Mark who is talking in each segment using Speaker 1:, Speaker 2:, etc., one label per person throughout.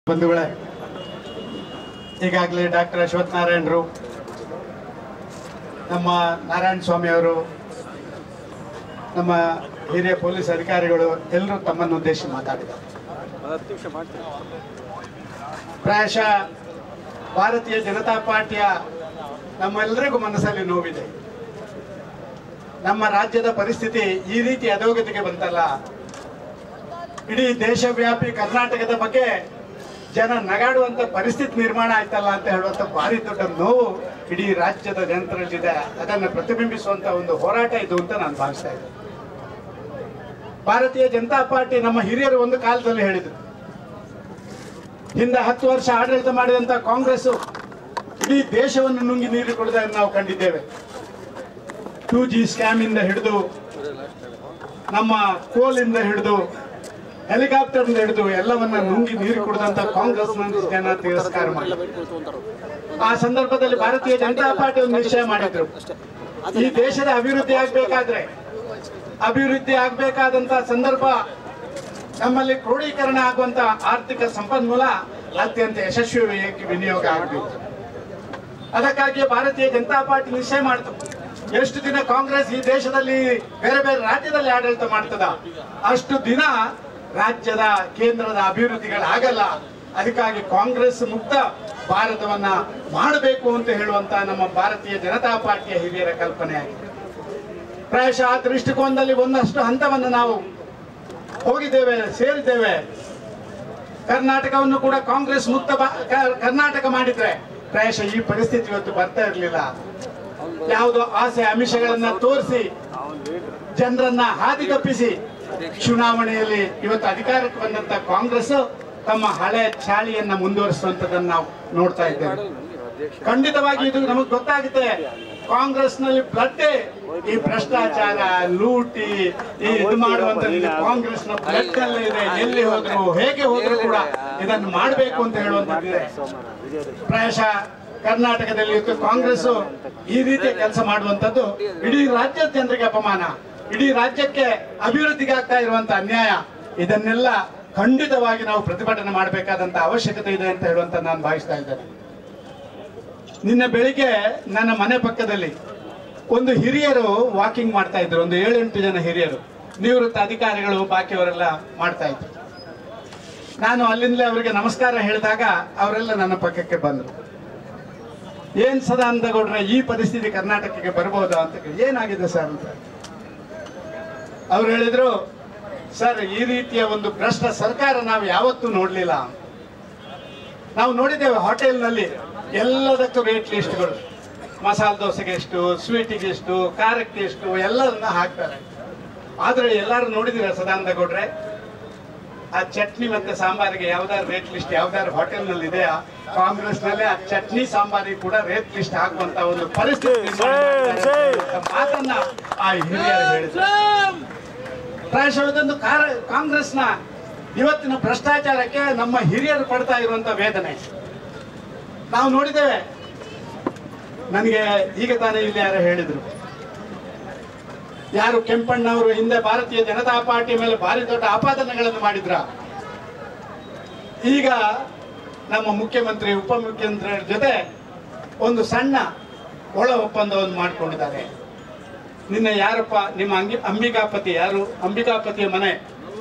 Speaker 1: ಬಂಧುಗಳೇ, ಈಗಾಗಲೇ ಡಾಕ್ಟರ್ ಅಶ್ವಥ್ ನಾರಾಯಣರು, ನಮ್ಮ ನಾರಾಯಣ ಸ್ವಾಮಿ ಅವರು, ನಮ್ಮ ಹಿರಿಯ ಪೊಲೀಸ್ ಅಧಿಕಾರಿಗಳು ಎಲ್ಲರೂ ತಮ್ಮನ್ನು ಉದ್ದೇಶಿಸಿ ಮಾತಾಡಿದ್ದಾರೆ. ಪ್ರಾಯಶಃ ಭಾರತೀಯ ಜನತಾ ಪಾರ್ಟಿಯ ನಮ್ಮೆಲ್ಲರಿಗೂ ಮನಸ್ಸಲ್ಲಿ ನೋವಿದೆ. ನಮ್ಮ ರಾಜ್ಯದ ಪರಿಸ್ಥಿತಿ ಈ ರೀತಿ ಅಧೋಗತಿಗೆ ಬಂತಲ್ಲ, ಇಡೀ ದೇಶವ್ಯಾಪಿ ಕರ್ನಾಟಕದ ಬಗ್ಗೆ ಜನ ನಗಾಡುವಂತ ಪರಿಸ್ಥಿತಿ ನಿರ್ಮಾಣ ಆಯ್ತಲ್ಲ ಅಂತ ಹೇಳುವಂತ ಭಾರಿ ದೊಡ್ಡ ನೋವು ಇಡೀ ರಾಜ್ಯದ ಜನರಲ್ಲಿದೆ. ಅದನ್ನು ಪ್ರತಿಬಿಂಬಿಸುವಂತ ಒಂದು ಹೋರಾಟ ಇದು ಅಂತ ನಾನು ಭಾವಿಸ್ತಾ ಇದ್ದೆ. ಭಾರತೀಯ ಜನತಾ ಪಾರ್ಟಿ ನಮ್ಮ ಹಿರಿಯರು ಒಂದು ಕಾಲದಲ್ಲಿ ಹೇಳಿದ್ರು, ಹಿಂದೆ 10 ವರ್ಷ ಆಡಳಿತ ಮಾಡಿದಂತ ಕಾಂಗ್ರೆಸ್ ಇಡೀ ದೇಶವನ್ನು ನುಂಗಿ ನೀರು ಕೊಡುವುದನ್ನು ನಾವು ಕಂಡಿದ್ದೇವೆ. 2G ಸ್ಕ್ಯಾಮ್ ಇಂದ ಹಿಡಿದು, ನಮ್ಮ ಕೋಲಿಂದ ಹಿಡಿದು, ಹೆಲಿಕಾಪ್ಟರ್ ಹಿಡಿದು ಎಲ್ಲವನ್ನ ನುಂಗಿ ನೀರು ಕುಡಿದಂತ ಕಾಂಗ್ರೆಸ್ ಜನ ತಿರಸ್ಕಾರ ಮಾಡಿ, ಆ ಸಂದರ್ಭದಲ್ಲಿ ಭಾರತೀಯ ಜನತಾ ಪಾರ್ಟಿ ಒಂದು ನಿಶ್ಚಯ ಮಾಡಿದ್ರು, ಈ ದೇಶದ ಅಭಿವೃದ್ಧಿ ಆಗ್ಬೇಕಾದಂತ ಸಂದರ್ಭ ನಮ್ಮಲ್ಲಿ ಕ್ರೋಢೀಕರಣ ಆಗುವಂತ ಆರ್ಥಿಕ ಸಂಪನ್ಮೂಲ ಅತ್ಯಂತ ಯಶಸ್ವಿಯಾಗಿ ವಿನಿಯೋಗ ಆಗಬೇಕು. ಅದಕ್ಕಾಗಿ ಭಾರತೀಯ ಜನತಾ ಪಾರ್ಟಿ ನಿಶ್ಚಯ ಮಾಡಿತು, ಎಷ್ಟು ದಿನ ಕಾಂಗ್ರೆಸ್ ಈ ದೇಶದಲ್ಲಿ ಬೇರೆ ಬೇರೆ ರಾಜ್ಯದಲ್ಲಿ ಆಡಳಿತ ಮಾಡ್ತದ ಅಷ್ಟು ದಿನ ರಾಜ್ಯದ ಕೇಂದ್ರದ ಅಭಿವೃದ್ಧಿಗಳಾಗಲ್ಲ. ಅದಕ್ಕಾಗಿ ಕಾಂಗ್ರೆಸ್ ಮುಕ್ತ ಭಾರತವನ್ನ ಮಾಡಬೇಕು ಅಂತ ಹೇಳುವಂತ ನಮ್ಮ ಭಾರತೀಯ ಜನತಾ ಪಾರ್ಟಿಯ ಹಿರಿಯರ ಕಲ್ಪನೆ ಆಗಿದೆ. ಪ್ರಾಯಶಃ ಆ ದೃಷ್ಟಿಕೋನದಲ್ಲಿ ಒಂದಷ್ಟು ಹಂತವನ್ನು ನಾವು ಹೋಗಿದ್ದೇವೆ, ಸೇರಿದ್ದೇವೆ. ಕರ್ನಾಟಕವನ್ನು ಕೂಡ ಕಾಂಗ್ರೆಸ್ ಮುಕ್ತ ಕರ್ನಾಟಕ ಮಾಡಿದ್ರೆ ಪ್ರಾಯಶಃ ಈ ಪರಿಸ್ಥಿತಿ ಇವತ್ತು ಬರ್ತಾ ಇರಲಿಲ್ಲ. ಯಾವುದೋ ಆಸೆ ಆಮಿಷಗಳನ್ನ ತೋರಿಸಿ ಜನರನ್ನ ಹಾದಿಗಪ್ಪಿಸಿ ಚುನಾವಣೆಯಲ್ಲಿ ಇವತ್ತು ಅಧಿಕಾರಕ್ಕೆ ಬಂದಂತ ಕಾಂಗ್ರೆಸ್ ತಮ್ಮ ಹಳೆ ಚಾಳಿಯನ್ನ ಮುಂದುವರಿಸುವಂತದನ್ನ ನಾವು ನೋಡ್ತಾ ಇದ್ದೇವೆ. ಖಂಡಿತವಾಗಿ ಇದು ನಮಗೆ ಗೊತ್ತಾಗುತ್ತೆ, ಕಾಂಗ್ರೆಸ್ನಲ್ಲಿ ಬ್ಲಡ್ ಈ ಭ್ರಷ್ಟಾಚಾರ, ಲೂಟಿ, ಇದು ಮಾಡುವಂತ ಕಾಂಗ್ರೆಸ್ನ ಬ್ಲಡ್ ಅಲ್ಲೇ ಇದೆ. ಎಲ್ಲಿ ಹೋದ್ರು, ಹೇಗೆ ಹೋದ್ರು ಕೂಡ ಇದನ್ನು ಮಾಡಬೇಕು ಅಂತ ಹೇಳುವಂತದ್ದಿದೆ. ಪ್ರಾಯಶಃ ಕರ್ನಾಟಕದಲ್ಲಿ ಕಾಂಗ್ರೆಸ್ ಈ ರೀತಿಯ ಕೆಲಸ ಮಾಡುವಂತದ್ದು ಇಡೀ ರಾಜ್ಯದ ಜನರಿಗೆ ಅಪಮಾನ, ಇಡೀ ರಾಜ್ಯಕ್ಕೆ ಅಭಿವೃದ್ಧಿಗೆ ಆಗ್ತಾ ಇರುವಂತ ಅನ್ಯಾಯ. ಇದನ್ನೆಲ್ಲ ಖಂಡಿತವಾಗಿ ನಾವು ಪ್ರತಿಭಟನೆ ಮಾಡಬೇಕಾದಂತ ಅವಶ್ಯಕತೆ ಇದೆ ಅಂತ ಹೇಳುವಂತ ನಾನು ಭಾವಿಸ್ತಾ ಇದ್ದೇನೆ. ನಿನ್ನೆ ಬೆಳಿಗ್ಗೆ ನನ್ನ ಮನೆ ಪಕ್ಕದಲ್ಲಿ ಒಂದು ಹಿರಿಯರು ವಾಕಿಂಗ್ ಮಾಡ್ತಾ ಇದ್ರು, ಒಂದು 7-8 ಜನ ಹಿರಿಯರು, ನಿವೃತ್ತ ಅಧಿಕಾರಿಗಳು, ಬಾಕಿಯವರೆಲ್ಲ ಮಾಡ್ತಾ ಇದ್ರು. ನಾನು ಅಲ್ಲಿಂದಲೇ ಅವರಿಗೆ ನಮಸ್ಕಾರ ಹೇಳಿದಾಗ ಅವರೆಲ್ಲ ನನ್ನ ಪಕ್ಕಕ್ಕೆ ಬಂದರು. ಏನ್ ಸದಾನಂದ ಗೌಡ್ರೆ, ಈ ಪರಿಸ್ಥಿತಿ ಕರ್ನಾಟಕಕ್ಕೆ ಬರ್ಬೋದಾ ಅಂತ ಕೇಳಿ, ಏನಾಗಿದೆ ಸರ್ ಅಂತ ಅವ್ರು ಹೇಳಿದ್ರು, ಸರ್ ಈ ರೀತಿಯ ಒಂದು ಭ್ರಷ್ಟ ಸರ್ಕಾರ ನಾವು ಯಾವತ್ತೂ ನೋಡ್ಲಿಲ್ಲ. ನಾವು ನೋಡಿದ್ದೇವೆ ಹೋಟೆಲ್ನಲ್ಲಿ ಎಲ್ಲದಕ್ಕೂ ರೇಟ್ ಲಿಸ್ಟ್ಗಳು, ಮಸಾಲೆ ದೋಸೆಗೆ ಎಷ್ಟು, ಸ್ವೀಟಿಗೆ ಎಷ್ಟು, ಖಾರಕ್ಕೆ ಎಷ್ಟು ಎಲ್ಲರನ್ನ ಹಾಕ್ತಾರೆ. ಆದ್ರೆ ಎಲ್ಲರೂ ನೋಡಿದಿರ ಸದಾನಂದ ಗೌಡ್ರೆ, ಆ ಚಟ್ನಿ ಮತ್ತೆ ಸಾಂಬಾರಿಗೆ ಯಾವ್ದಾದ್ರು ರೇಟ್ ಲಿಸ್ಟ್ ಯಾವ್ದಾದ್ರು ಹೋಟೆಲ್ ನಲ್ಲಿ ಇದೆಯಾ? ಕಾಂಗ್ರೆಸ್ ನಲ್ಲಿ ಆ ಚಟ್ನಿ ಸಾಂಬಾರಿಗೆ ಕೂಡ ರೇಟ್ ಲಿಸ್ಟ್ ಹಾಕುವಂತ ಒಂದು ಪರಿಸ್ಥಿತಿ ಮಾತನ್ನ ಆ ಹಿರಿಯರು ಹೇಳಿದ್ರು. ಪ್ರಾಯಶಃ ಇದೊಂದು ಕಾಂಗ್ರೆಸ್ನ ಇವತ್ತಿನ ಭ್ರಷ್ಟಾಚಾರಕ್ಕೆ ನಮ್ಮ ಹಿರಿಯರು ಪಡ್ತಾ ಇರುವಂತ ವೇದನೆ ನಾವು ನೋಡಿದ್ದೇವೆ. ನನಗೆ ಈಗ ತಾನೇ ಇಲ್ಲಿ ಯಾರು ಹೇಳಿದ್ರು, ಯಾರು ಕೆಂಪಣ್ಣವರು ಹಿಂದೆ ಭಾರತೀಯ ಜನತಾ ಪಾರ್ಟಿ ಮೇಲೆ ಭಾರಿ ದೊಡ್ಡ ಆಪಾದನೆಗಳನ್ನು ಮಾಡಿದ್ರ, ಈಗ ನಮ್ಮ ಮುಖ್ಯಮಂತ್ರಿ ಉಪಮುಖ್ಯಮಂತ್ರಿಗಳ ಜೊತೆ ಒಂದು ಸಣ್ಣ ಒಳ ಒಪ್ಪಂದವನ್ನು ಮಾಡಿಕೊಂಡಿದ್ದಾರೆ. ನಿನ್ನೆ ಯಾರಪ್ಪ ನಿಮ್ಮ ಅಂಬಿಕಾಪತಿ, ಯಾರು ಅಂಬಿಕಾಪತಿಯ ಮನೆ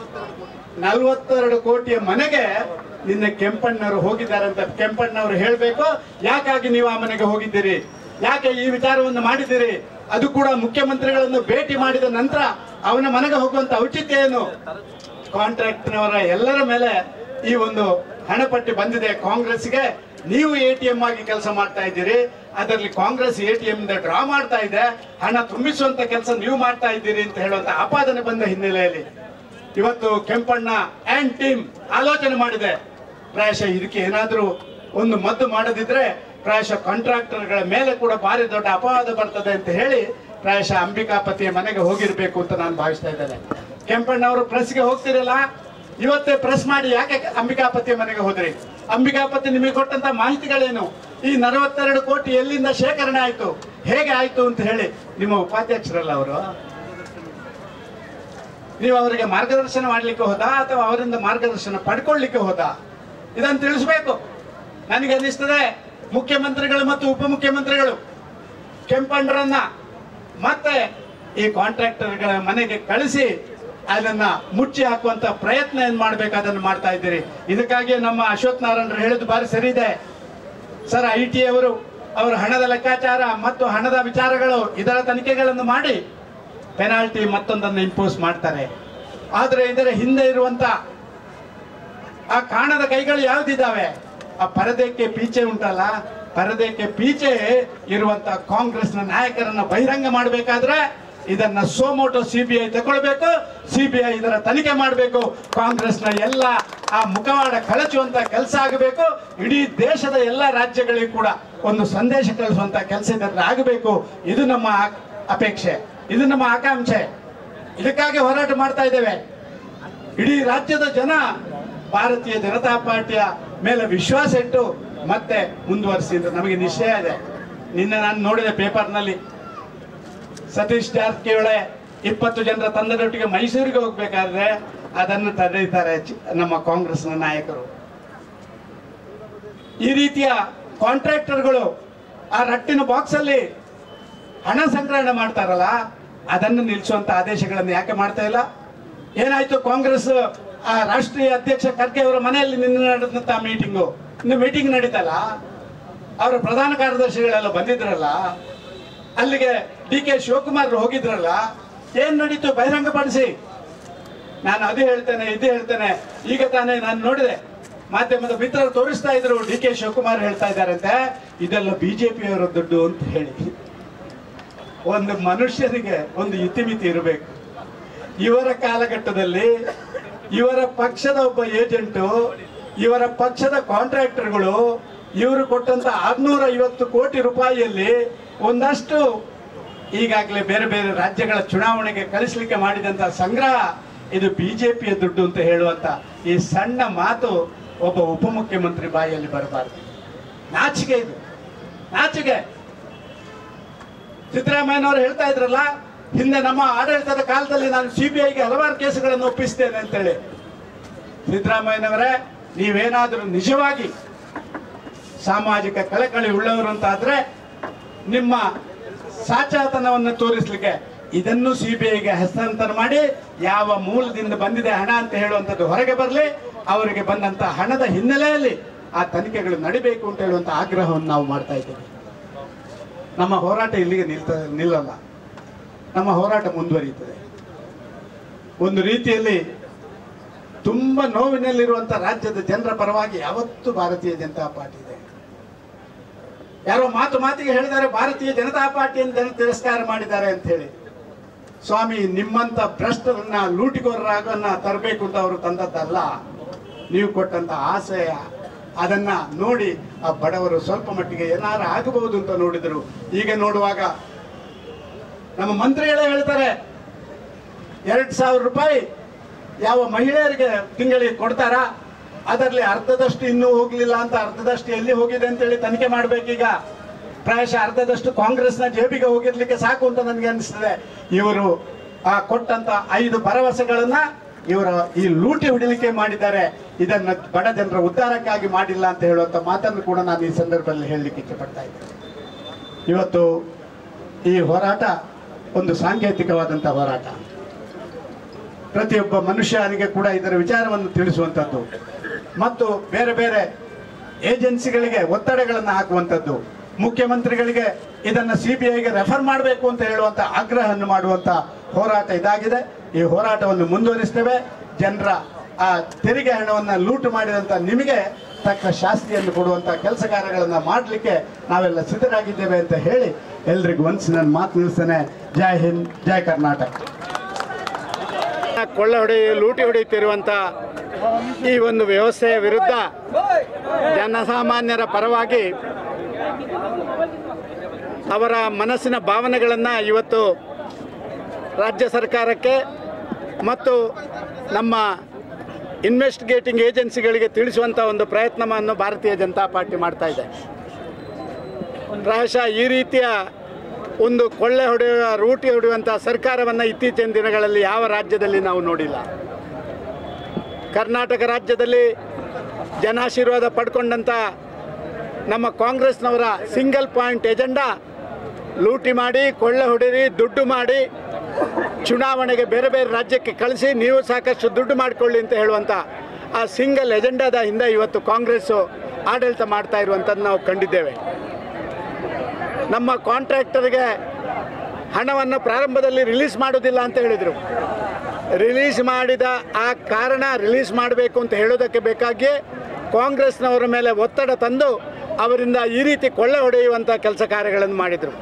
Speaker 1: 42 ಕೋಟಿಯ ಮನೆಗೆ ನಿನ್ನೆ ಕೆಂಪಣ್ಣವರು ಹೋಗಿದ್ದಾರೆ ಅಂತ ಕೆಂಪಣ್ಣವರು ಹೇಳಬೇಕು, ಯಾಕಾಗಿ ನೀವು ಆ ಮನೆಗೆ ಹೋಗಿದ್ದೀರಿ, ಯಾಕೆ ಈ ವಿಚಾರವನ್ನು ಮಾಡಿದ್ದೀರಿ, ಅದು ಕೂಡ ಮುಖ್ಯಮಂತ್ರಿಗಳನ್ನು ಭೇಟಿ ಮಾಡಿದ ನಂತರ ಅವನ ಮನೆಗೆ ಹೋಗುವಂತ ಔಚಿತ್ಯ ಏನು? ಕಾಂಟ್ರಾಕ್ಟ್ನವರ ಎಲ್ಲರ ಮೇಲೆ ಈ ಒಂದು ಹಣಪಟ್ಟಿ ಬಂದಿದೆ ಕಾಂಗ್ರೆಸ್ಗೆ. ನೀವು ATM ಆಗಿ ಕೆಲಸ ಮಾಡ್ತಾ ಇದ್ದೀರಿ, ಅದರಲ್ಲಿ ಕಾಂಗ್ರೆಸ್ ATM ಇಂದ ಡ್ರಾ ಮಾಡ್ತಾ ಇದೆ, ಹಣ ತುಂಬಿಸುವಂತ ಕೆಲಸ ನೀವು ಮಾಡ್ತಾ ಇದ್ದೀರಿ ಅಂತ ಹೇಳುವಂತ ಆಪಾದನೆ ಬಂದ ಹಿನ್ನೆಲೆಯಲ್ಲಿ ಇವತ್ತು ಕೆಂಪಣ್ಣ ಅಂಡ್ ಟೀಮ್ ಆಲೋಚನೆ ಮಾಡಿದೆ. ಪ್ರಾಯಶಃ ಇದಕ್ಕೆ ಏನಾದ್ರೂ ಒಂದು ಮದ್ದು ಮಾಡದಿದ್ರೆ ಪ್ರಾಯಶಃ ಕಾಂಟ್ರಾಕ್ಟರ್ಗಳ ಮೇಲೆ ಕೂಡ ಭಾರಿ ದೊಡ್ಡ ಅಪವಾದ ಬರ್ತದೆ ಅಂತ ಹೇಳಿ ಪ್ರಾಯಶಃ ಅಂಬಿಕಾಪತಿಯ ಮನೆಗೆ ಹೋಗಿರ್ಬೇಕು ಅಂತ ನಾನು ಭಾವಿಸ್ತಾ ಇದ್ದೇನೆ. ಕೆಂಪಣ್ಣವರು ಪ್ರೆಸ್ಗೆ ಹೋಗ್ತಿರಲ್ಲ, ಇವತ್ತೇ ಪ್ರೆಸ್ ಮಾಡಿ ಯಾಕೆ ಅಂಬಿಕಾಪತಿಯ ಮನೆಗೆ ಹೋದ್ರಿ? ಅಂಬಿಕಾಪತಿ ನಿಮಗೆ ಕೊಟ್ಟಂತ ಮಾಹಿತಿಗಳೇನು? ಈ 42 ಕೋಟಿ ಎಲ್ಲಿಂದ ಶೇಖರಣೆ ಆಯ್ತು, ಹೇಗೆ ಆಯ್ತು ಅಂತ ಹೇಳಿ ನಿಮ್ಮ ಉಪಾಧ್ಯಕ್ಷರಲ್ಲ ಅವರು, ನೀವು ಅವರಿಗೆ ಮಾರ್ಗದರ್ಶನ ಮಾಡ್ಲಿಕ್ಕೆ ಹೋದಾ ಅಥವಾ ಅವರಿಂದ ಮಾರ್ಗದರ್ಶನ ಪಡ್ಕೊಳ್ಳಿಕ್ಕೆ ಹೋದಾ? ಇದನ್ನು ತಿಳಿಸಬೇಕು. ನನಗೆ ಅನ್ನಿಸ್ತದೆ ಮುಖ್ಯಮಂತ್ರಿಗಳು ಮತ್ತು ಉಪಮುಖ್ಯಮಂತ್ರಿಗಳು ಕೆಂಪಣ್ಣರನ್ನ ಮತ್ತೆ ಈ ಕಾಂಟ್ರಾಕ್ಟರ್ಗಳ ಮನೆಗೆ ಕಳಿಸಿ ಅದನ್ನ ಮುಚ್ಚಿ ಹಾಕುವಂತ ಪ್ರಯತ್ನ ಏನ್ ಮಾಡ್ಬೇಕು ಅದನ್ನು ಮಾಡ್ತಾ ಇದ್ದೀರಿ. ಇದಕ್ಕಾಗಿ ನಮ್ಮ ಅಶ್ವಥ್ ನಾರಾಯಣರು ಹೇಳಿದ್ದು ಬಾರಿ ಸರಿ ಇದೆ ಸರ್. IT ಅವರು ಅವರ ಹಣದ ಲೆಕ್ಕಾಚಾರ ಮತ್ತು ಹಣದ ವಿಚಾರಗಳು ಇದರ ತನಿಖೆಗಳನ್ನು ಮಾಡಿ ಪೆನಾಲ್ಟಿ ಮತ್ತೊಂದನ್ನು ಇಂಪೋಸ್ ಮಾಡ್ತಾರೆ. ಆದರೆ ಇದರ ಹಿಂದೆ ಇರುವಂತ ಆ ಕಾಣದ ಕೈಗಳು ಯಾವ್ದಿದ್ದಾವೆ? ಆ ಪರದೆಕ್ಕೆ ಪೀಚೆ ಉಂಟಲ್ಲ, ಪರದೆಕ್ಕೆ ಪೀಚೆ ಇರುವಂತ ಕಾಂಗ್ರೆಸ್ನ ನಾಯಕರನ್ನ ಬಹಿರಂಗ ಮಾಡಬೇಕಾದ್ರೆ ಇದನ್ನ ಸೋಮೋಟೋ CBI ತಗೊಳ್ಬೇಕು. CBI ಇದರ ತನಿಖೆ ಮಾಡಬೇಕು. ಕಾಂಗ್ರೆಸ್ನ ಎಲ್ಲ ಆ ಮುಖವಾಡ ಕಳಚುವಂತ ಕೆಲಸ ಆಗಬೇಕು. ಇಡೀ ದೇಶದ ಎಲ್ಲ ರಾಜ್ಯಗಳಿಗೂ ಕೂಡ ಒಂದು ಸಂದೇಶ ಕಳಿಸುವಂತ ಕೆಲಸ ಇದರಲ್ಲಿ ಆಗಬೇಕು. ಇದು ನಮ್ಮ ಅಪೇಕ್ಷೆ, ಇದು ನಮ್ಮ ಆಕಾಂಕ್ಷೆ. ಇದಕ್ಕಾಗಿ ಹೋರಾಟ ಮಾಡ್ತಾ ಇದ್ದೇವೆ. ಇಡೀ ರಾಜ್ಯದ ಜನ ಭಾರತೀಯ ಜನತಾ ಪಾರ್ಟಿಯ ಮೇಲೆ ವಿಶ್ವಾಸ ಇಟ್ಟು ಮತ್ತೆ ಮುಂದುವರಿಸಿ ಅಂತ ನಮಗೆ ನಿಶ್ಚಯ ಇದೆ. ನಿನ್ನೆ ನಾನು ನೋಡಿದೆ ಪೇಪರ್ನಲ್ಲಿ ಸತೀಶ್ ಜಾರಕಿಹೊಳಿ 20 ಜನರ ತಂಡದೊಟ್ಟಿಗೆ ಮೈಸೂರಿಗೆ ಹೋಗ್ಬೇಕಾದ್ರೆ ಅದನ್ನು ತಡೆಯುತ್ತಾರೆ ನಮ್ಮ ಕಾಂಗ್ರೆಸ್ನ ನಾಯಕರು. ಈ ರೀತಿಯ ಕಾಂಟ್ರಾಕ್ಟರ್ಗಳು ಆ ರಟ್ಟಿನ ಬಾಕ್ಸ್ ಅಲ್ಲಿ ಹಣ ಸಂಗ್ರಹಣೆ ಮಾಡ್ತಾರಲ್ಲ, ಅದನ್ನು ನಿಲ್ಲಿಸುವಂತ ಆದೇಶಗಳನ್ನು ಯಾಕೆ ಮಾಡ್ತಾ ಇಲ್ಲ? ಏನಾಯ್ತು? ಕಾಂಗ್ರೆಸ್ ರಾಷ್ಟ್ರೀಯ ಅಧ್ಯಕ್ಷ ಖರ್ಗೆ ಅವರ ಮನೆಯಲ್ಲಿ ನಿನ್ನೆ ನಡೆದಂತ ಮೀಟಿಂಗ್ ನಡೀತಲ್ಲ, ಅವರ ಪ್ರಧಾನ ಕಾರ್ಯದರ್ಶಿಗಳೆಲ್ಲ ಬಂದಿದ್ರಲ್ಲ, ಅಲ್ಲಿಗೆ DK ಶಿವಕುಮಾರ್ ಹೋಗಿದ್ರಲ್ಲ, ಏನ್ ನಡೀತು ಬಹಿರಂಗಪಡಿಸಿ. ನಾನು ಅದು ಹೇಳ್ತೇನೆ ಇದು ಹೇಳ್ತೇನೆ. ಈಗ ತಾನೇ ನಾನು ನೋಡಿದೆ ಮಾಧ್ಯಮದ ಮಿತ್ರರು ತೋರಿಸ್ತಾ ಇದ್ರು, DK ಶಿವಕುಮಾರ್ ಹೇಳ್ತಾ ಇದ್ದಾರಂತೆ ಇದೆಲ್ಲ BJPಯವರ ದುಡ್ಡು ಅಂತ ಹೇಳಿ. ಒಂದು ಮನುಷ್ಯನಿಗೆ ಒಂದು ಇತಿಮಿತಿ ಇರಬೇಕು. ಇವರ ಕಾಲಘಟ್ಟದಲ್ಲಿ ಇವರ ಪಕ್ಷದ ಒಬ್ಬ ಏಜೆಂಟು, ಇವರ ಪಕ್ಷದ ಕಾಂಟ್ರಾಕ್ಟರ್ಗಳು ಇವರು ಕೊಟ್ಟಂತ 650 ಕೋಟಿ ರೂಪಾಯಿಯಲ್ಲಿ ಒಂದಷ್ಟು ಈಗಾಗಲೇ ಬೇರೆ ಬೇರೆ ರಾಜ್ಯಗಳ ಚುನಾವಣೆಗೆ ಕಳಿಸ್ಲಿಕ್ಕೆ ಮಾಡಿದಂತ ಸಂಗ್ರಹ ಇದು BJPಯ ದುಡ್ಡು ಅಂತ ಹೇಳುವಂತ ಈ ಸಣ್ಣ ಮಾತು ಒಬ್ಬ ಉಪಮುಖ್ಯಮಂತ್ರಿ ಬಾಯಲ್ಲಿ ಬರಬಾರದು. ನಾಚಿಕೆ, ಇದು ನಾಚಿಕೆ. ಸಿದ್ದರಾಮಯ್ಯನವರು ಹೇಳ್ತಾ ಇದ್ರಲ್ಲ, ಹಿಂದೆ ನಮ್ಮ ಆಡಳಿತದ ಕಾಲದಲ್ಲಿ ನಾನು CBIಗೆ ಹಲವಾರು ಕೇಸುಗಳನ್ನು ಒಪ್ಪಿಸ್ತೇನೆ ಅಂತೇಳಿ. ಸಿದ್ದರಾಮಯ್ಯನವರೇ, ನೀವೇನಾದರೂ ನಿಜವಾಗಿ ಸಾಮಾಜಿಕ ಕಳಕಳಿ ಉಳ್ಳವರು ಅಂತಾದ್ರೆ ನಿಮ್ಮ ಸಾಚಾತನವನ್ನು ತೋರಿಸಲಿಕ್ಕೆ ಇದನ್ನು CBIಗೆ ಹಸ್ತಾಂತರ ಮಾಡಿ ಯಾವ ಮೂಲದಿಂದ ಬಂದಿದೆ ಹಣ ಅಂತ ಹೇಳುವಂಥದ್ದು ಹೊರಗೆ ಬರಲಿ. ಅವರಿಗೆ ಬಂದಂತ ಹಣದ ಹಿನ್ನೆಲೆಯಲ್ಲಿ ಆ ತನಿಖೆಗಳು ನಡಿಬೇಕು ಅಂತ ಹೇಳುವಂತ ಆಗ್ರಹವನ್ನು ನಾವು ಮಾಡ್ತಾ ಇದ್ದೇವೆ. ನಮ್ಮ ಹೋರಾಟ ಇಲ್ಲಿಗೆ ನಿಲ್ಲಲ್ಲ, ನಮ್ಮ ಹೋರಾಟ ಮುಂದುವರಿಯುತ್ತದೆ. ಒಂದು ರೀತಿಯಲ್ಲಿ ತುಂಬಾ ನೋವಿನಲ್ಲಿರುವಂತ ರಾಜ್ಯದ ಜನರ ಪರವಾಗಿ ಯಾವತ್ತೂ ಭಾರತೀಯ ಜನತಾ ಪಾರ್ಟಿ ಇದೆ. ಯಾರೋ ಮಾತಿಗೆ ಹೇಳಿದ್ದಾರೆ ಭಾರತೀಯ ಜನತಾ ಪಾರ್ಟಿಯನ್ನು ಜನ ತಿರಸ್ಕಾರ ಮಾಡಿದ್ದಾರೆ ಅಂತ ಹೇಳಿ. ಸ್ವಾಮಿ, ನಿಮ್ಮಂತ ಭ್ರಷ್ಟರನ್ನ ಲೂಟಿಕೋರರಾಗನ್ನ ತರಬೇಕು ಅಂತ ಅವರು ತಂದದ್ದಲ್ಲ. ನೀವು ಕೊಟ್ಟಂತ ಆಶಯ ಅದನ್ನ ನೋಡಿ ಆ ಬಡವರು ಸ್ವಲ್ಪ ಮಟ್ಟಿಗೆ ಏನಾರು ಆಗಬಹುದು ಅಂತ ನೋಡಿದ್ರು. ಈಗ ನೋಡುವಾಗ ನಮ್ಮ ಮಂತ್ರಿಗಳೇ ಹೇಳ್ತಾರೆ 2,000 ರೂಪಾಯಿ ಯಾವ ಮಹಿಳೆಯರಿಗೆ ತಿಂಗಳಿಗೆ ಕೊಡ್ತಾರಾ, ಅದರಲ್ಲಿ ಅರ್ಧದಷ್ಟು ಇನ್ನೂ ಹೋಗ್ಲಿಲ್ಲ ಅಂತ, ಅರ್ಧದಷ್ಟು ಎಲ್ಲಿ ಹೋಗಿದೆ ಅಂತೇಳಿ ತನಿಖೆ ಮಾಡ್ಬೇಕೀಗ. ಪ್ರಾಯಶಃ ಅರ್ಧದಷ್ಟು ಕಾಂಗ್ರೆಸ್ನ ಜೇಬಿಗೆ ಹೋಗಿರ್ಲಿಕ್ಕೆ ಸಾಕು ಅಂತ ನನಗೆ ಅನಿಸ್ತದೆ. ಇವರು ಆ ಕೊಟ್ಟಂತ 5 ಭರವಸೆಗಳನ್ನ ಇವರು ಈ ಲೂಟಿ ಹೊಡಿಲಿಕ್ಕೆ ಮಾಡಿದ್ದಾರೆ. ಇದನ್ನ ಬಡ ಜನರ ಉದ್ಧಾರಕ್ಕಾಗಿ ಮಾಡಿಲ್ಲ ಅಂತ ಹೇಳುವಂತ ಮಾತನ್ನು ಕೂಡ ನಾನು ಈ ಸಂದರ್ಭದಲ್ಲಿ ಹೇಳಲಿಕ್ಕೆ ಇಷ್ಟಪಡ್ತಾ ಇದ್ದೇನೆ. ಇವತ್ತು ಈ ಹೋರಾಟ ಒಂದು ಸಾಂಕೇತಿಕವಾದಂತ ಹೋರಾಟ. ಪ್ರತಿಯೊಬ್ಬ ಮನುಷ್ಯನಿಗೆ ಕೂಡ ಇದರ ವಿಚಾರವನ್ನು ತಿಳಿಸುವಂಥದ್ದು ಮತ್ತು ಬೇರೆ ಬೇರೆ ಏಜೆನ್ಸಿಗಳಿಗೆ ಒತ್ತಡಗಳನ್ನು ಹಾಕುವಂಥದ್ದು, ಮುಖ್ಯಮಂತ್ರಿಗಳಿಗೆ ಇದನ್ನು CBIಗೆ ರೆಫರ್ ಮಾಡಬೇಕು ಅಂತ ಹೇಳುವಂತ ಆಗ್ರಹವನ್ನು ಮಾಡುವಂತ ಹೋರಾಟ ಇದಾಗಿದೆ. ಈ ಹೋರಾಟವನ್ನು ಮುಂದುವರಿಸ್ತೇವೆ. ಜನರ ಆ ತೆರಿಗೆ ಹಣವನ್ನು ಲೂಟು ಮಾಡಿದಂತ ನಿಮಗೆ ತಕ್ಕ ಶಾಸ್ತಿಯನ್ನು ಕೊಡುವಂತ ಕೆಲಸ ಕಾರ್ಯಗಳನ್ನು ಮಾಡಲಿಕ್ಕೆ ನಾವೆಲ್ಲ ಸಿದ್ಧರಾಗಿದ್ದೇವೆ ಅಂತ ಹೇಳಿ ಎಲ್ರಿಗೂ ಒಂದ್ಸಿ ನನ್ನ ಮಾತು ನಿಲ್ಲಿಸ್ತೇನೆ. ಜೈ ಹಿಂದ್, ಜೈ ಕರ್ನಾಟಕ. ಲೂಟಿ ಹೊಡೆಯುತ್ತಿರುವಂತ ಈ ಒಂದು ವ್ಯವಸ್ಥೆಯ ವಿರುದ್ಧ ಜನಸಾಮಾನ್ಯರ ಪರವಾಗಿ ಅವರ ಮನಸ್ಸಿನ ಭಾವನೆಗಳನ್ನು ಇವತ್ತು ರಾಜ್ಯ ಸರ್ಕಾರಕ್ಕೆ ಮತ್ತು ನಮ್ಮ ಇನ್ವೆಸ್ಟಿಗೇಟಿಂಗ್ ಏಜೆನ್ಸಿಗಳಿಗೆ ತಿಳಿಸುವಂಥ ಒಂದು ಪ್ರಯತ್ನವನ್ನು ಭಾರತೀಯ ಜನತಾ ಪಾರ್ಟಿ ಮಾಡ್ತಾ ಇದೆ. ಪ್ರಾಯಶಃ ಈ ರೀತಿಯ ಒಂದು ಕೊಳ್ಳೆ ಹೊಡೆಯುವ ರೂಟಿ ಹೊಡೆಯುವಂಥ ಸರ್ಕಾರವನ್ನು ಇತ್ತೀಚಿನ ದಿನಗಳಲ್ಲಿ ಯಾವ ರಾಜ್ಯದಲ್ಲಿ ನಾವು ನೋಡಿಲ್ಲ. ಕರ್ನಾಟಕ ರಾಜ್ಯದಲ್ಲಿ ಜನಾಶೀರ್ವಾದ ಪಡ್ಕೊಂಡಂಥ ನಮ್ಮ ಕಾಂಗ್ರೆಸ್ನವರ ಸಿಂಗಲ್ ಪಾಯಿಂಟ್ ಎಜೆಂಡಾ ಲೂಟಿ ಮಾಡಿ, ಕೊಳ್ಳೆ ಹೊಡೆರಿ, ದುಡ್ಡು ಮಾಡಿ, ಚುನಾವಣೆಗೆ ಬೇರೆ ಬೇರೆ ರಾಜ್ಯಕ್ಕೆ ಕಳಿಸಿ ನೀವು ಸಾಕಷ್ಟು ದುಡ್ಡು ಮಾಡಿಕೊಳ್ಳಿ ಅಂತ ಹೇಳುವಂಥ ಆ ಸಿಂಗಲ್ ಎಜೆಂಡಾದ ಹಿಂದೆ ಇವತ್ತು ಕಾಂಗ್ರೆಸ್ಸು ಆಡಳಿತ ಮಾಡ್ತಾ ಇರುವಂಥದ್ದು ನಾವು ಕಂಡಿದ್ದೇವೆ. ನಮ್ಮ ಕಾಂಟ್ರಾಕ್ಟರ್ಗೆ ಹಣವನ್ನು ಪ್ರಾರಂಭದಲ್ಲಿ ರಿಲೀಸ್ ಮಾಡೋದಿಲ್ಲ ಅಂತ ಹೇಳಿದರು. ರಿಲೀಸ್ ಮಾಡಿದ ಆ ಕಾರಣ ರಿಲೀಸ್ ಮಾಡಬೇಕು ಅಂತ ಹೇಳೋದಕ್ಕೆ ಬೇಕಾಗಿಯೇ ಕಾಂಗ್ರೆಸ್ನವರ ಮೇಲೆ ಒತ್ತಡ ತಂದು ಅವರಿಂದ ಈ ರೀತಿ ಕೊಳ್ಳೆ ಹೊಡೆಯುವಂಥ ಕೆಲಸ ಕಾರ್ಯಗಳನ್ನು ಮಾಡಿದರು.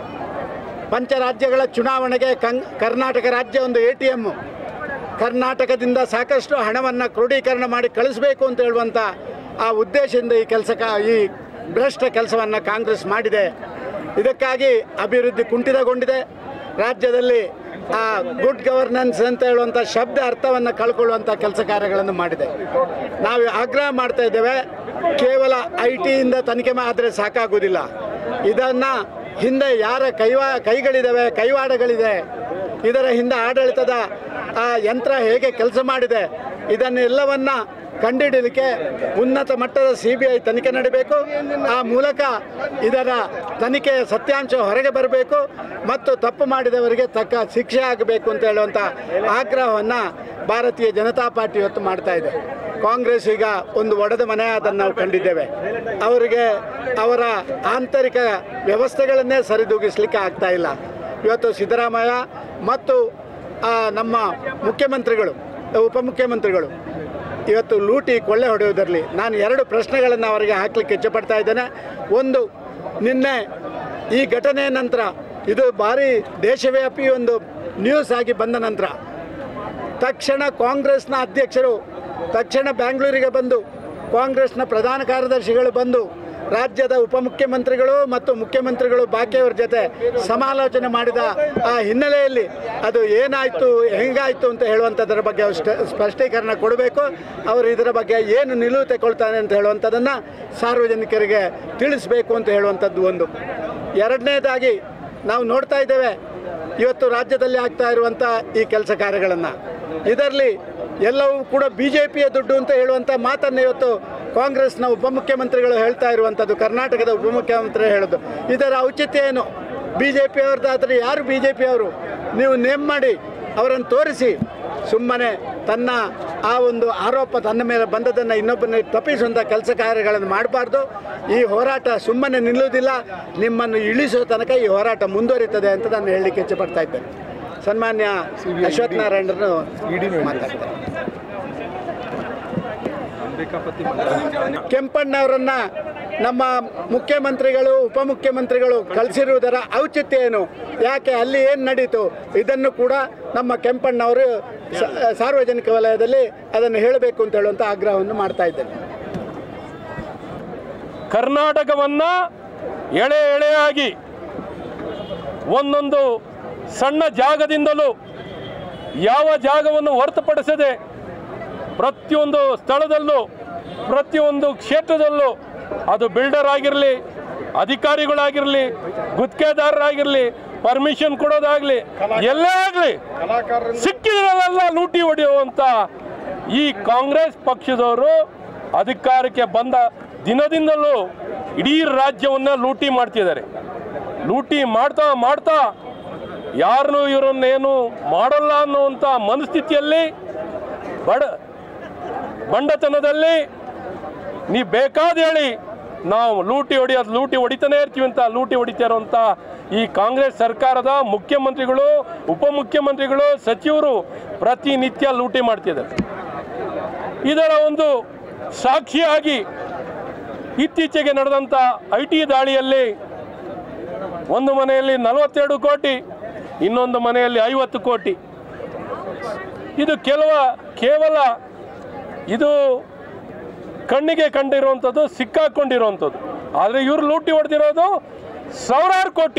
Speaker 1: ಪಂಚರಾಜ್ಯಗಳ ಚುನಾವಣೆಗೆ ಕರ್ನಾಟಕ ರಾಜ್ಯ ಒಂದು ATM. ಕರ್ನಾಟಕದಿಂದ ಸಾಕಷ್ಟು ಹಣವನ್ನು ಕ್ರೋಢೀಕರಣ ಮಾಡಿ ಕಳಿಸಬೇಕು ಅಂತ ಹೇಳುವಂಥ ಆ ಉದ್ದೇಶದಿಂದ ಈ ಭ್ರಷ್ಟ ಕೆಲಸವನ್ನು ಕಾಂಗ್ರೆಸ್ ಮಾಡಿದೆ. ಇದಕ್ಕಾಗಿ ಅಭಿವೃದ್ಧಿ ಕುಂಠಿತಗೊಂಡಿದೆ. ರಾಜ್ಯದಲ್ಲಿ ಆ ಗುಡ್ ಗವರ್ನೆನ್ಸ್ ಅಂತ ಹೇಳುವಂಥ ಶಬ್ದ ಅರ್ಥವನ್ನು ಕಳ್ಕೊಳ್ಳುವಂಥ ಕೆಲಸ ಕಾರ್ಯಗಳನ್ನು ಮಾಡಿದೆ. ನಾವು ಆಗ್ರಹ ಮಾಡ್ತಾ ಇದ್ದೇವೆ, ಕೇವಲ IT-ಯಿಂದ ತನಿಖೆ ಆದರೆ ಸಾಕಾಗುವುದಿಲ್ಲ. ಇದನ್ನು ಹಿಂದೆ ಯಾರ ಕೈಗಳಿದ್ದಾವೆ, ಕೈವಾಡಗಳಿದೆ, ಇದರ ಹಿಂದೆ ಆಡಳಿತದ ಆ ಯಂತ್ರ ಹೇಗೆ ಕೆಲಸ ಮಾಡಿದೆ, ಇದನ್ನೆಲ್ಲವನ್ನ ಕಂಡುಹಿಡಿಯಲಿಕ್ಕೆ ಉನ್ನತ ಮಟ್ಟದ CBI ತನಿಖೆ ನಡೆಯಬೇಕು. ಆ ಮೂಲಕ ಇದರ ತನಿಖೆಯ ಸತ್ಯಾಂಶ ಹೊರಗೆ ಬರಬೇಕು ಮತ್ತು ತಪ್ಪು ಮಾಡಿದವರಿಗೆ ತಕ್ಕ ಶಿಕ್ಷೆ ಆಗಬೇಕು ಅಂತ ಹೇಳುವಂಥ ಆಗ್ರಹವನ್ನು ಭಾರತೀಯ ಜನತಾ ಪಾರ್ಟಿ ಇವತ್ತು ಮಾಡ್ತಾ ಇದೆ. ಕಾಂಗ್ರೆಸ್ ಈಗ ಒಂದು ಒಡೆದ ಮನೆ ಅದನ್ನು ನಾವು ಕಂಡಿದ್ದೇವೆ. ಅವರಿಗೆ ಅವರ ಆಂತರಿಕ ವ್ಯವಸ್ಥೆಗಳನ್ನೇ ಸರಿದೂಗಿಸಲಿಕ್ಕೆ ಆಗ್ತಾ ಇಲ್ಲ. ಇವತ್ತು ಸಿದ್ದರಾಮಯ್ಯ ಮತ್ತು ನಮ್ಮ ಮುಖ್ಯಮಂತ್ರಿಗಳು, ಉಪಮುಖ್ಯಮಂತ್ರಿಗಳು ಇವತ್ತು ಲೂಟಿ ಕೊಳ್ಳೆ ಹೊಡೆಯುವುದರಲ್ಲಿ ನಾನು 2 ಪ್ರಶ್ನೆಗಳನ್ನು ಅವರಿಗೆ ಹಾಕಲಿಕ್ಕೆ ಇಚ್ಛೆಪಡ್ತಾ ಇದ್ದೇನೆ. ಒಂದು, ನಿನ್ನೆ ಈ ಘಟನೆಯ ನಂತರ ಇದು ಭಾರಿ ದೇಶವ್ಯಾಪಿ ಒಂದು ನ್ಯೂಸ್ ಆಗಿ ಬಂದ ನಂತರ ತಕ್ಷಣ ಕಾಂಗ್ರೆಸ್ನ ಅಧ್ಯಕ್ಷರು ತಕ್ಷಣ ಬೆಂಗಳೂರಿಗೆ ಬಂದು, ಕಾಂಗ್ರೆಸ್ನ ಪ್ರಧಾನ ಕಾರ್ಯದರ್ಶಿಗಳು ಬಂದು ರಾಜ್ಯದ ಉಪಮುಖ್ಯಮಂತ್ರಿಗಳು ಮತ್ತು ಮುಖ್ಯಮಂತ್ರಿಗಳು ಬಾಕಿಯವರ ಜೊತೆ ಸಮಾಲೋಚನೆ ಮಾಡಿದ ಆ ಹಿನ್ನೆಲೆಯಲ್ಲಿ ಅದು ಏನಾಯಿತು, ಹೆಂಗಾಯಿತು ಅಂತ ಹೇಳುವಂಥದ್ರ ಬಗ್ಗೆ ಸ್ಪಷ್ಟೀಕರಣ ಕೊಡಬೇಕು. ಅವರು ಇದರ ಬಗ್ಗೆ ಏನು ನಿಲುವು ತಗೊಳ್ತಾನೆ ಅಂತ ಹೇಳುವಂಥದ್ದನ್ನು ಸಾರ್ವಜನಿಕರಿಗೆ ತಿಳಿಸಬೇಕು ಅಂತ ಹೇಳುವಂಥದ್ದು ಒಂದು. ಎರಡನೇದಾಗಿ ನಾವು ನೋಡ್ತಾ ಇದ್ದೇವೆ ಇವತ್ತು ರಾಜ್ಯದಲ್ಲಿ ಆಗ್ತಾ ಇರುವಂಥ ಈ ಕೆಲಸ ಕಾರ್ಯಗಳನ್ನು, ಇದರಲ್ಲಿ ಎಲ್ಲವೂ ಕೂಡ BJPಯ ದುಡ್ಡು ಅಂತ ಹೇಳುವಂಥ ಮಾತನ್ನು ಇವತ್ತು ಕಾಂಗ್ರೆಸ್ನ ಉಪಮುಖ್ಯಮಂತ್ರಿಗಳು ಹೇಳ್ತಾ ಇರುವಂಥದ್ದು, ಕರ್ನಾಟಕದ ಉಪಮುಖ್ಯಮಂತ್ರಿ ಹೇಳೋದು. ಇದರ ಔಚಿತ್ಯ ಏನು? BJP ಅವ್ರದ್ದಾದರೆ ಯಾರು BJP ಅವರು? ನೀವು ನೇಮ್ ಮಾಡಿ ಅವರನ್ನು ತೋರಿಸಿ. ಸುಮ್ಮನೆ ತನ್ನ ಆ ಒಂದು ಆರೋಪ ತನ್ನ ಮೇಲೆ ಬಂದದನ್ನು ಇನ್ನೊಬ್ಬನ ತಪ್ಪಿಸುವಂಥ ಕೆಲಸ ಕಾರ್ಯಗಳನ್ನು ಮಾಡಬಾರ್ದು. ಈ ಹೋರಾಟ ಸುಮ್ಮನೆ ನಿಲ್ಲುವುದಿಲ್ಲ, ನಿಮ್ಮನ್ನು ಇಳಿಸುವ ತನಕ ಈ ಹೋರಾಟ ಮುಂದುವರಿತದೆ ಅಂತ ನಾನು ಹೇಳಲಿಕ್ಕೆ ಇಚ್ಛೆಪಡ್ತಾ ಇದ್ದೇನೆ. ಸನ್ಮಾನ್ಯ ಅಶ್ವಥ್ ನಾರಾಯಣರು ಮಾತಾಡ್ತಾರೆ. ಕೆಂಪಣ್ಣವರನ್ನ ನಮ್ಮ ಮುಖ್ಯಮಂತ್ರಿಗಳು ಉಪಮುಖ್ಯಮಂತ್ರಿಗಳು ಕಳಿಸಿರುವುದರ ಔಚಿತ್ಯ ಏನು, ಯಾಕೆ, ಅಲ್ಲಿ ಏನು ನಡೀತು, ಇದನ್ನು ಕೂಡ ನಮ್ಮ ಕೆಂಪಣ್ಣವರು ಸಾರ್ವಜನಿಕ ವಲಯದಲ್ಲಿ ಅದನ್ನು ಹೇಳಬೇಕು ಅಂತ ಹೇಳುವಂಥ ಆಗ್ರಹವನ್ನು ಮಾಡ್ತಾ ಇದ್ದೇನೆ.
Speaker 2: ಕರ್ನಾಟಕವನ್ನ ಎಳೆ ಎಳೆಯಾಗಿ ಒಂದೊಂದು ಸಣ್ಣ ಜಾಗದಿಂದಲೂ ಯಾವ ಜಾಗವನ್ನು ಹೊರತುಪಡಿಸದೆ ಪ್ರತಿಯೊಂದು ಸ್ಥಳದಲ್ಲೂ ಪ್ರತಿಯೊಂದು ಕ್ಷೇತ್ರದಲ್ಲೂ ಅದು ಬಿಲ್ಡರ್ ಆಗಿರಲಿ, ಅಧಿಕಾರಿಗಳಾಗಿರಲಿ, ಗುತ್ತಿಗೆದಾರರಾಗಿರಲಿ, ಪರ್ಮಿಷನ್ ಕೊಡೋದಾಗಲಿ, ಎಲ್ಲೇ ಆಗಲಿ ಸಿಕ್ಕಿದ್ರಲ್ಲೆಲ್ಲ ಲೂಟಿ ಹೊಡೆಯುವಂಥ ಈ ಕಾಂಗ್ರೆಸ್ ಪಕ್ಷದವರು ಅಧಿಕಾರಕ್ಕೆ ಬಂದ ದಿನದಿಂದಲೂ ಇಡೀ ರಾಜ್ಯವನ್ನು ಲೂಟಿ ಮಾಡ್ತಿದ್ದಾರೆ. ಲೂಟಿ ಮಾಡ್ತಾ ಮಾಡ್ತಾ ಯಾರನ್ನೂ ಇವರನ್ನೇನು ಮಾಡಲ್ಲ ಅನ್ನುವಂಥ ಮನಸ್ಥಿತಿಯಲ್ಲಿ ಬಂಡತನದಲ್ಲಿ ನೀವು ಬೇಕಾದ ಹೇಳಿ ನಾವು ಲೂಟಿ ಹೊಡಿತಾನೆ ಇರ್ತೀವಿ ಅಂತ ಲೂಟಿ ಹೊಡಿತಾ ಇರುವಂಥ ಈ ಕಾಂಗ್ರೆಸ್ ಸರ್ಕಾರದ ಮುಖ್ಯಮಂತ್ರಿಗಳು, ಉಪಮುಖ್ಯಮಂತ್ರಿಗಳು, ಸಚಿವರು ಪ್ರತಿನಿತ್ಯ ಲೂಟಿ ಮಾಡ್ತಿದ್ದಾರೆ. ಇದರ ಒಂದು ಸಾಕ್ಷಿಯಾಗಿ ಇತ್ತೀಚೆಗೆ ನಡೆದಂಥ IT ದಾಳಿಯಲ್ಲಿ ಒಂದು ಮನೆಯಲ್ಲಿ 42 ಕೋಟಿ, ಇನ್ನೊಂದು ಮನೆಯಲ್ಲಿ 50 ಕೋಟಿ. ಇದು ಕೇವಲ ಇದು ಕಣ್ಣಿಗೆ ಕಂಡಿರುವಂಥದ್ದು, ಸಿಕ್ಕಾಕೊಂಡಿರುವಂಥದ್ದು. ಆದರೆ ಇವರು ಲೂಟಿ ಹೊಡೆದಿರೋದು ಸಾವಿರಾರು ಕೋಟಿ.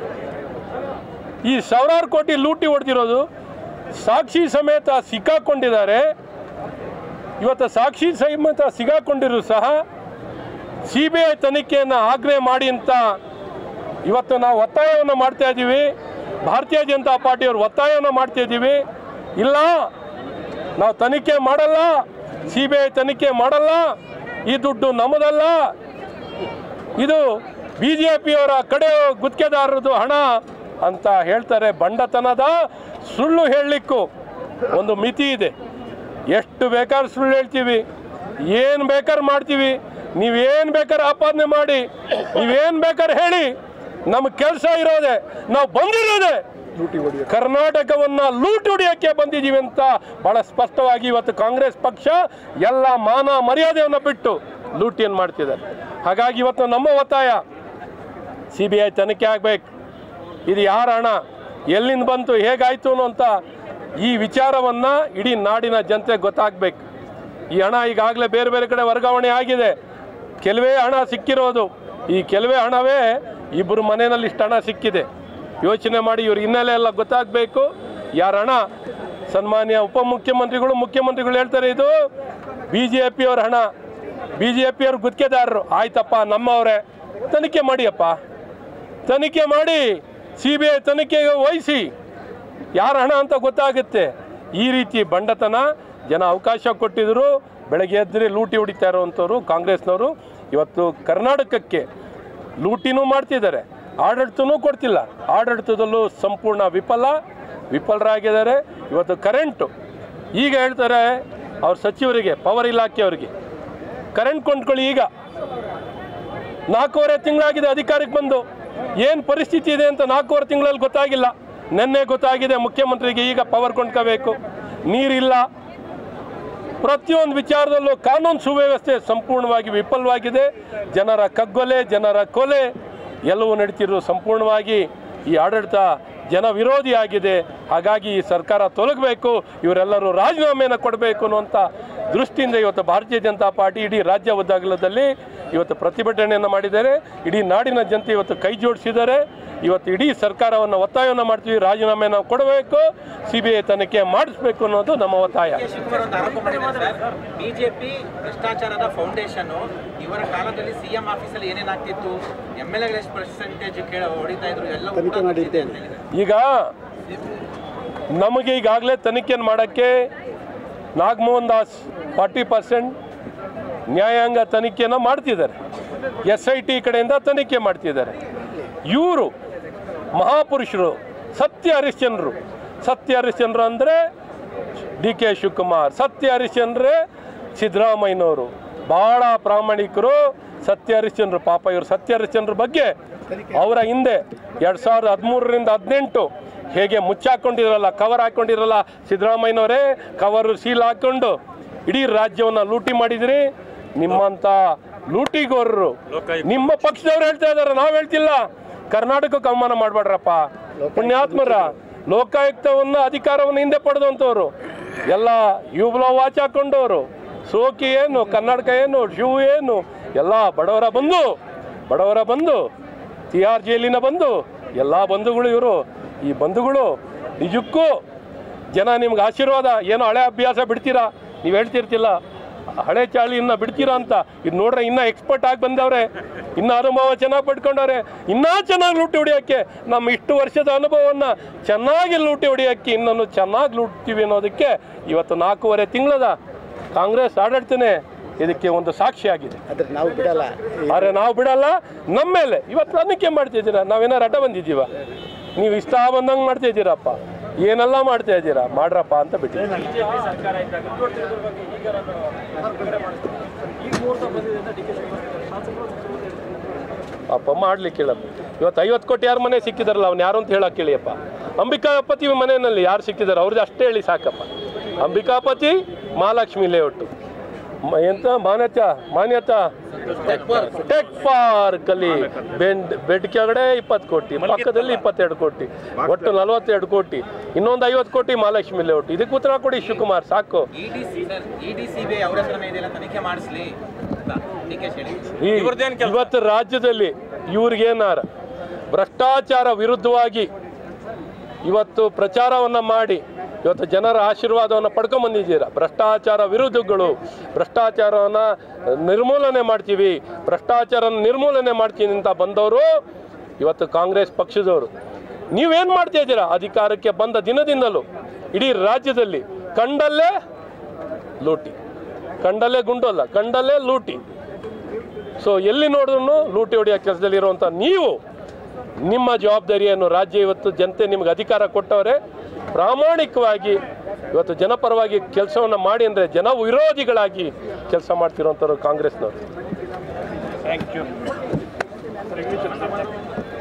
Speaker 2: ಈ ಸಾವಿರಾರು ಕೋಟಿ ಲೂಟಿ ಹೊಡೆದಿರೋದು ಸಾಕ್ಷಿ ಸಮೇತ ಸಿಕ್ಕಾಕೊಂಡಿದ್ದಾರೆ. ಇವತ್ತು ಸಾಕ್ಷಿ ಸಮೇತ ಸಿಕ್ಕಾಕೊಂಡಿರು ಸಹ CBI ತನಿಖೆಯನ್ನು ಆಗ್ರಹ ಮಾಡಿ ಅಂತ ಇವತ್ತು ನಾವು ಒತ್ತಾಯವನ್ನು ಮಾಡ್ತಾ ಇದ್ದೀವಿ. ಭಾರತೀಯ ಜನತಾ ಪಾರ್ಟಿಯವರು ಒತ್ತಾಯವನ್ನು ಮಾಡ್ತಾ ಇದ್ದೀವಿ. ಇಲ್ಲ, ನಾವು ತನಿಖೆ ಮಾಡಲ್ಲ, CBI ತನಿಖೆ ಮಾಡಲ್ಲ, ಈ ದುಡ್ಡು ನಮ್ಮದಲ್ಲ, ಇದು BJPಯವರ ಕಡೆ ಗುತ್ತಿಗೆದಾರರದು ಹಣ ಅಂತ ಹೇಳ್ತಾರೆ. ಬಂಡತನದ ಸುಳ್ಳು ಹೇಳಲಿಕ್ಕೂ ಒಂದು ಮಿತಿ ಇದೆ. ಎಷ್ಟು ಬೇಕಾದ್ರೆ ಸುಳ್ಳು ಹೇಳ್ತೀವಿ, ಏನು ಬೇಕಾದ್ರೆ ಮಾಡ್ತೀವಿ, ನೀವೇನು ಬೇಕಾದ್ರೆ ಆಪಾದನೆ ಮಾಡಿ, ನೀವೇನು ಬೇಕಾದ್ರೆ ಹೇಳಿ, ನಮ್ಮ ಕೆಲಸ ಇರೋದೆ, ನಾವು ಬಂದಿರೋದೆ ಕರ್ನಾಟಕವನ್ನು ಲೂಟಿ ಹೊಡೆಯೋಕ್ಕೆ ಬಂದಿದ್ದೀವಿ ಅಂತ ಬಹಳ ಸ್ಪಷ್ಟವಾಗಿ ಇವತ್ತು ಕಾಂಗ್ರೆಸ್ ಪಕ್ಷ ಎಲ್ಲ ಮಾನ ಮರ್ಯಾದೆಯನ್ನು ಬಿಟ್ಟು ಲೂಟಿಯನ್ನು ಮಾಡ್ತಿದ್ದಾರೆ. ಹಾಗಾಗಿ ಇವತ್ತು ನಮ್ಮ ಒತ್ತಾಯ CBI ತನಿಖೆ ಆಗಬೇಕು. ಇದು ಯಾರ ಹಣ, ಎಲ್ಲಿಂದ ಬಂತು, ಹೇಗಾಯಿತು ಅಂತ ಈ ವಿಚಾರವನ್ನು ಇಡೀ ನಾಡಿನ ಜನತೆಗೆ ಗೊತ್ತಾಗಬೇಕು. ಈ ಹಣ ಈಗಾಗಲೇ ಬೇರೆ ಬೇರೆ ಕಡೆ ವರ್ಗಾವಣೆ ಆಗಿದೆ. ಕೆಲವೇ ಹಣ ಸಿಕ್ಕಿರೋದು. ಈ ಕೆಲವೇ ಹಣವೇ ಇಬ್ಬರು ಮನೆಯಲ್ಲಿ ಇಷ್ಟು ಹಣ ಸಿಕ್ಕಿದೆ. ಯೋಚನೆ ಮಾಡಿ, ಇವ್ರ ಹಿನ್ನೆಲೆ ಎಲ್ಲ ಗೊತ್ತಾಗಬೇಕು. ಯಾರ ಹಣ? ಸನ್ಮಾನ್ಯ ಉಪಮುಖ್ಯಮಂತ್ರಿಗಳು, ಮುಖ್ಯಮಂತ್ರಿಗಳು ಹೇಳ್ತಾರೆ ಇದು BJPಯವ್ರ ಹಣ, BJPಯವ್ರ ಗುತ್ತಿಗೆದಾರರು. ಆಯ್ತಪ್ಪ, ನಮ್ಮವರೇ, ತನಿಖೆ ಮಾಡಿಯಪ್ಪ, ತನಿಖೆ ಮಾಡಿ, CBI ತನಿಖೆಗೆ ವಹಿಸಿ, ಯಾರ ಹಣ ಅಂತ ಗೊತ್ತಾಗುತ್ತೆ. ಈ ರೀತಿ ಬಂಡತನ ಜನ ಅವಕಾಶ ಕೊಟ್ಟಿದ್ರು. ಬೆಳಗ್ಗೆ ಎದ್ದರೆ ಲೂಟಿ ಹೊಡಿತಾ ಇರೋವಂಥವ್ರು ಕಾಂಗ್ರೆಸ್ನವರು ಇವತ್ತು ಕರ್ನಾಟಕಕ್ಕೆ ಲೂಟಿನೂ ಮಾಡ್ತಿದ್ದಾರೆ, ಆಡಳಿತನೂ ಕೊಡ್ತಿಲ್ಲ. ಆಡಳಿತದಲ್ಲೂ ಸಂಪೂರ್ಣ ವಿಫಲರಾಗಿದ್ದಾರೆ. ಇವತ್ತು ಕರೆಂಟು ಈಗ ಹೇಳ್ತಾರೆ ಅವ್ರ ಸಚಿವರಿಗೆ, ಪವರ್ ಇಲಾಖೆಯವರಿಗೆ, ಕರೆಂಟ್ ಕೊಂಡ್ಕೊಳ್ಳಿ. ಈಗ 4.5 ತಿಂಗಳಾಗಿದೆ ಅಧಿಕಾರಕ್ಕೆ ಬಂದು. ಏನು ಪರಿಸ್ಥಿತಿ ಇದೆ ಅಂತ 4.5 ತಿಂಗಳಲ್ಲಿ ಗೊತ್ತಾಗಿಲ್ಲ. ನಿನ್ನೆ ಗೊತ್ತಾಗಿದೆ ಮುಖ್ಯಮಂತ್ರಿಗೆ ಈಗ ಪವರ್ ಕೊಂಡ್ಕೋಬೇಕು. ನೀರಿಲ್ಲ. ಪ್ರತಿಯೊಂದು ವಿಚಾರದಲ್ಲೂ ಕಾನೂನು ಸುವ್ಯವಸ್ಥೆ ಸಂಪೂರ್ಣವಾಗಿ ವಿಫಲವಾಗಿದೆ. ಜನರ ಕಗ್ಗೊಲೆ, ಜನರ ಕೊಲೆ ಎಲ್ಲವೂ ನಡೀತಿರೋ ಸಂಪೂರ್ಣವಾಗಿ ಈ ಆಡಳಿತ ಜನ ವಿರೋಧಿ ಆಗಿದೆ. ಹಾಗಾಗಿ ಈ ಸರ್ಕಾರ ತೊಲಗಬೇಕು, ಇವರೆಲ್ಲರೂ ರಾಜೀನಾಮೆಯನ್ನು ಕೊಡಬೇಕು ಅನ್ನುವಂಥ ದೃಷ್ಟಿಯಿಂದ ಇವತ್ತು ಭಾರತೀಯ ಜನತಾ ಪಾರ್ಟಿ ಇಡೀ ರಾಜ್ಯ ಉದ್ದಾಗಲದಲ್ಲಿ ಇವತ್ತು ಪ್ರತಿಭಟನೆಯನ್ನು ಮಾಡಿದ್ದಾರೆ. ಇಡೀ ನಾಡಿನ ಜನತೆ ಇವತ್ತು ಕೈ ಜೋಡಿಸಿದ್ದಾರೆ. ಇವತ್ತು ಇಡೀ ಸರ್ಕಾರವನ್ನು ಒತ್ತಾಯವನ್ನು ಮಾಡ್ತೀವಿ, ರಾಜೀನಾಮೆ ನಾವು ಕೊಡಬೇಕು, CBI ತನಿಖೆ ಮಾಡಿಸ್ಬೇಕು ಅನ್ನೋದು ನಮ್ಮ ಒತ್ತಾಯ.
Speaker 3: ಬಿಜೆಪಿ ಭ್ರಷ್ಟಾಚಾರದ ಫೌಂಡೇಶನ್ ಇವರ ಕಾಲದಲ್ಲಿ CM ಆಫೀಸಲ್ಲಿ ಏನೇನಾಗ್ತಿತ್ತು, MLA ಎಷ್ಟು ಪರ್ಸೆಂಟೇಜ್ ಹೊಡಿತಾ ಇದ್ರು ಎಲ್ಲ
Speaker 2: ಈಗ ನಮಗೆ ಈಗಾಗಲೇ ತನಿಖೆಯನ್ನು ಮಾಡೋಕ್ಕೆ ನಾಗಮೋಹನ್ ದಾಸ್ 40% ನ್ಯಾಯಾಂಗ ತನಿಖೆಯನ್ನು ಮಾಡ್ತಿದ್ದಾರೆ. SIT ಕಡೆಯಿಂದ ತನಿಖೆ ಮಾಡ್ತಿದ್ದಾರೆ. ಇವರು ಮಹಾಪುರುಷರು, ಸತ್ಯ ಹರಿಶ್ಚಂದ್ರ ಅಂದರೆ DK ಶಿವಕುಮಾರ್, ಸತ್ಯ ಹರಿಶ್ಚಂದ್ರ ಸಿದ್ದರಾಮಯ್ಯನವರು ಭಾಳ ಪ್ರಾಮಾಣಿಕರು. ಸತ್ಯ ಹರಿಶ್ಚಂದ್ರ ಪಾಪ, ಇವರು ಸತ್ಯ ಹರಿಶ್ಚಂದ್ರ ಬಗ್ಗೆ ಅವರ ಹಿಂದೆ 2013ರಿಂದ 18 ಹೇಗೆ ಮುಚ್ಚಾಕೊಂಡಿರಲ್ಲ, ಕವರ್ ಹಾಕ್ಕೊಂಡಿರಲ್ಲ ಸಿದ್ದರಾಮಯ್ಯನವರೇ, ಕವರು ಸೀಲ್ ಹಾಕ್ಕೊಂಡು ಇಡೀ ರಾಜ್ಯವನ್ನು ಲೂಟಿ ಮಾಡಿದ್ರಿ. ನಿಮ್ಮಂಥ ಲೂಟಿಗೋರರು ನಿಮ್ಮ ಪಕ್ಷದವ್ರು ಹೇಳ್ತಾ ಇದ್ದಾರೆ, ನಾವು ಹೇಳ್ತಿಲ್ಲ. ಕರ್ನಾಟಕಕ್ಕೆ ಅವಮಾನ ಮಾಡಬೇಡ್ರಪ್ಪ ಪುಣ್ಯಾತ್ಮರ. ಲೋಕಾಯುಕ್ತವನ್ನು ಅಧಿಕಾರವನ್ನು ಹಿಂದೆ ಪಡೆದಂಥವ್ರು ಎಲ್ಲ ಯುಬ್ಲೋ ವಾಚ್ ಹಾಕೊಂಡವರು, ಸೋಕಿ ಏನು, ಕರ್ನಾಟಕ ಏನು, ಶೂ ಏನು, ಎಲ್ಲ ಬಡವರ ಬಂದು TR ಜೈಲಿನ ಬಂದು ಎಲ್ಲ ಬಂಧುಗಳು ಇವರು. ಈ ಬಂಧುಗಳು ನಿಜಕ್ಕೂ ಜನ ನಿಮ್ಗೆ ಆಶೀರ್ವಾದ, ಏನೋ ಹಳೆ ಅಭ್ಯಾಸ ಬಿಡ್ತೀರಾ, ನೀವು ಹೇಳ್ತಿರ್ತಿಲ್ಲ ಹಳೆ ಚಾಳಿಯನ್ನು ಬಿಡ್ತೀರಾ ಅಂತ. ಇದು ನೋಡ್ರೆ ಇನ್ನೂ ಎಕ್ಸ್ಪರ್ಟ್ ಆಗಿ ಬಂದವ್ರೆ, ಇನ್ನೂ ಅನುಭವ ಚೆನ್ನಾಗಿ ಪಡ್ಕೊಂಡವ್ರೆ. ಇನ್ನೂ ಚೆನ್ನಾಗಿ ಲೂಟಿ ಹೊಡಿಯೋಕ್ಕೆ, ನಮ್ಮ ಇಷ್ಟು ವರ್ಷದ ಅನುಭವವನ್ನು ಚೆನ್ನಾಗಿ ಲೂಟಿ ಹೊಡಿಯೋಕ್ಕೆ ಇನ್ನೊಂದು ಚೆನ್ನಾಗಿ ಲೂಟ್ತೀವಿ ಅನ್ನೋದಕ್ಕೆ ಇವತ್ತು 4.5 ತಿಂಗಳದ ಕಾಂಗ್ರೆಸ್ ಆಡಳಿತನೇ ಇದಕ್ಕೆ ಒಂದು ಸಾಕ್ಷಿಯಾಗಿದೆ. ಆದರೆ ನಾವು ಬಿಡಲ್ಲ. ನಮ್ಮ ಮೇಲೆ ಇವತ್ತು ತನಿಖೆ ಮಾಡ್ತಿದ್ದೀರಾ, ನಾವೇನಾರು ಅಡ್ಡ ಬಂದಿದ್ದೀವ? ನೀವು ಇಷ್ಟ ಬಂದಂಗೆ ಮಾಡ್ತಾ ಇದ್ದೀರಪ್ಪ, ಏನೆಲ್ಲ ಮಾಡ್ತಾ ಇದ್ದೀರಾ, ಮಾಡ್ರಪ್ಪ ಅಂತ ಬಿಟ್ಟಿದ್ದೀವಿ. ಅಪ್ಪ ಮಾಡ್ಲಿಕ್ಕೆ ಹೇಳಪ್ಪ. ಇವತ್ತು 50 ಕೋಟಿ ಯಾರ ಮನೆ ಸಿಕ್ಕಿದಾರಲ್ಲ, ಅವ್ನು ಯಾರು ಅಂತ ಹೇಳಕ್ಕೆ ಕೇಳಿಯಪ್ಪ. ಅಂಬಿಕಾಪತಿ ಮನೆಯಲ್ಲಿ ಯಾರು ಸಿಕ್ಕಿದ್ದಾರೆ ಅವ್ರದ್ದು ಅಷ್ಟೇ ಹೇಳಿ ಸಾಕಪ್ಪ. ಅಂಬಿಕಾಪತಿ, ಮಹಾಲಕ್ಷ್ಮಿ ಲೇಔಟು, ಎಂತ ಮಾನ್ಯತಾ ಟೆಕ್ ಪಾರ್ಕ್ ಅಲ್ಲಿ ಬೆಡ್ ಕೆಳಗಡೆ 20 ಕೋಟಿ, ಪಕ್ಕದಲ್ಲಿ 22 ಕೋಟಿ, ಒಟ್ಟು 42 ಕೋಟಿ, ಇನ್ನೊಂದು 50 ಕೋಟಿ ಮಹಾಲಕ್ಷ್ಮಿ ಲೇಔಟ್. ಇದಕ್ಕೆ ಉತ್ತರ ಕೊಡಿ ಶಿವಕುಮಾರ್, ಸಾಕು. ಇವತ್ತು ರಾಜ್ಯದಲ್ಲಿ ಇವ್ರಿಗೇನಾರ ಭ್ರಷ್ಟಾಚಾರ ವಿರುದ್ಧವಾಗಿ ಇವತ್ತು ಪ್ರಚಾರವನ್ನು ಮಾಡಿ ಇವತ್ತು ಜನರ ಆಶೀರ್ವಾದವನ್ನು ಪಡ್ಕೊಂಬಂದಿದ್ದೀರಾ. ಭ್ರಷ್ಟಾಚಾರ ವಿರೋಧಿಗಳು, ಭ್ರಷ್ಟಾಚಾರವನ್ನು ನಿರ್ಮೂಲನೆ ಮಾಡ್ತೀವಿ ಅಂತ ಬಂದವರು ಇವತ್ತು ಕಾಂಗ್ರೆಸ್ ಪಕ್ಷದವರು. ನೀವೇನು ಮಾಡ್ತಾ ಇದ್ದೀರಾ? ಅಧಿಕಾರಕ್ಕೆ ಬಂದ ದಿನದಿಂದಲೂ ಇಡೀ ರಾಜ್ಯದಲ್ಲಿ ಕಂಡಲ್ಲೇ ಲೂಟಿ, ಕಂಡಲ್ಲೇ ಗುಂಡಲ್ಲ, ಕಂಡಲ್ಲೇ ಲೂಟಿ. ಸೊ ಎಲ್ಲಿ ನೋಡಿದ್ರು ಲೂಟಿ ಹೊಡೆಯೋ ಕೆಲಸದಲ್ಲಿರುವಂಥ ನೀವು ನಿಮ್ಮ ಜವಾಬ್ದಾರಿಯನ್ನು ರಾಜ್ಯ ಇವತ್ತು ಜನತೆ ನಿಮ್ಗೆ ಅಧಿಕಾರ ಕೊಟ್ಟವರೇ, ಪ್ರಾಮಾಣಿಕವಾಗಿ ಇವತ್ತು ಜನಪರವಾಗಿ ಕೆಲಸವನ್ನು ಮಾಡಿ ಅಂದರೆ ಜನ ವಿರೋಧಿಗಳಾಗಿ ಕೆಲಸ ಮಾಡ್ತಿರೋಂಥವ್ರು ಕಾಂಗ್ರೆಸ್ನವರು. Thank you.